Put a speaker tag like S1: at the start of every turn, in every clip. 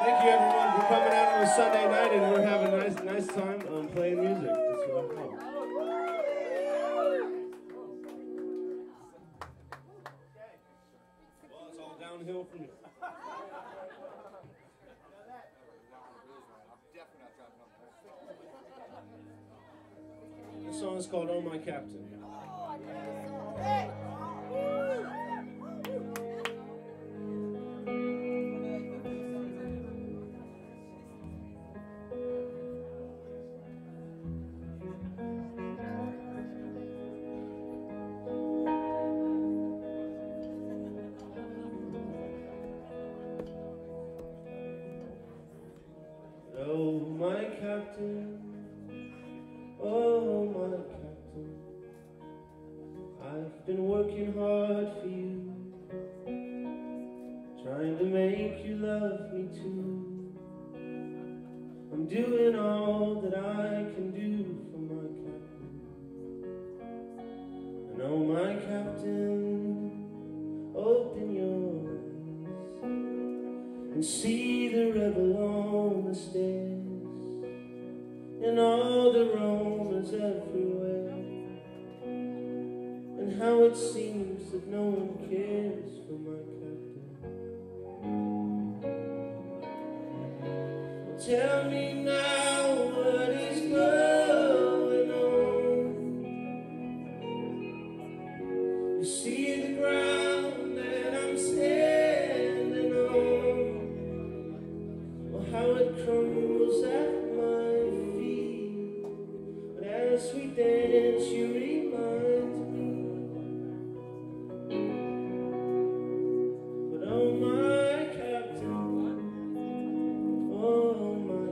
S1: Thank you everyone for coming out on a Sunday night, and we're having a nice time playing music. That's what I'm doing. Well, it's all downhill from here. This song is called "Oh My Captain." Oh my captain, oh my captain, I've been working hard for you, trying to make you love me too. I'm doing all that I can do for my captain. And oh my captain, open your eyes and see the rebel on the stairs, and all the roamers everywhere, and how it seems that no one cares for my captain. Well, tell me now what is going on. You see the ground that I'm standing on, well, how it crumbles at my feet, but as we dance you remind me. But oh my captain, oh my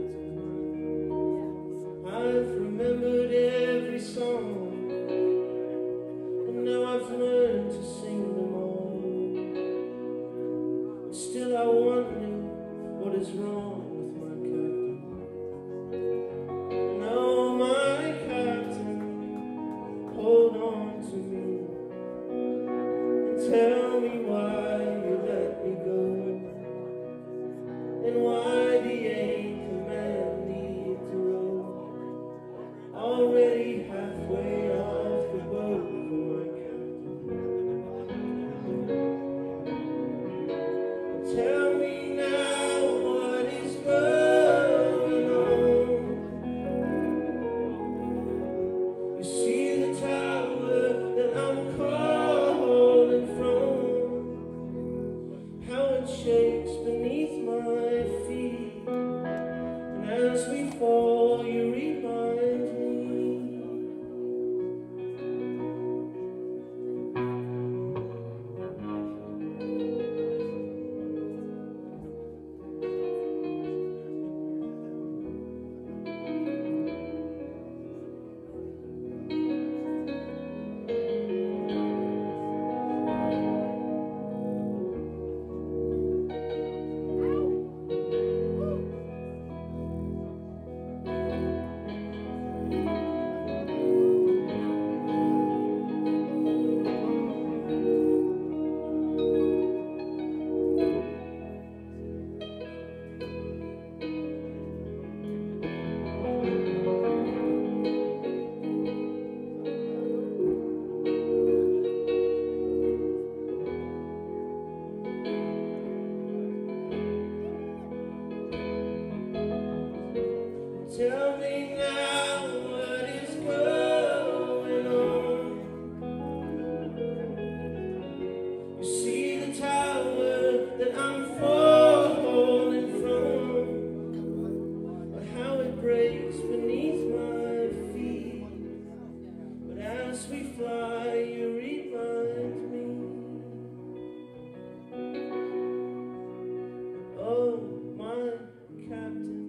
S1: captain, I've remembered every song, and now I've learned to sing them all. But still I wonder what is wrong with my captain. And oh my captain, hold on to me and tell me why you let me go, and why the anchor man need to row, already halfway off the boat for my captain. Tell me now what is going on. You see the tower that I'm calling from, how it shakes beneath my feet, and as we fall you remind me. Tell me now what is going on. You see the tower that I'm falling from, but how it breaks beneath my feet, but as we fly you remind me. Oh my captain,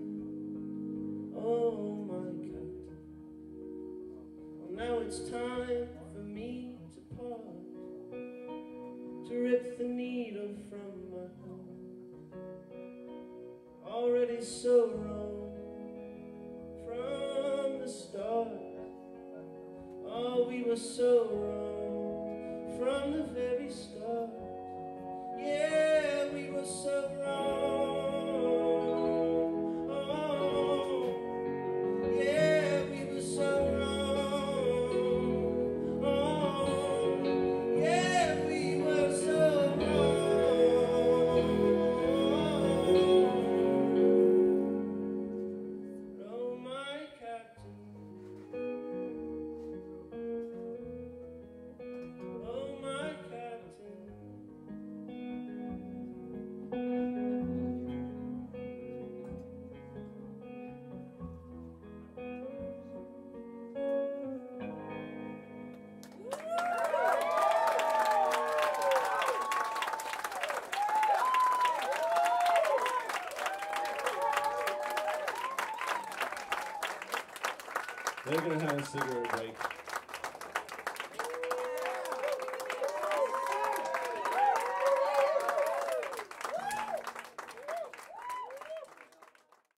S1: oh my captain, well now it's time for me to part, to rip the needle from my heart, already so wrong from the start. Oh, we were so wrong from the very start. Yeah, we were so wrong. They're going to have a cigarette break.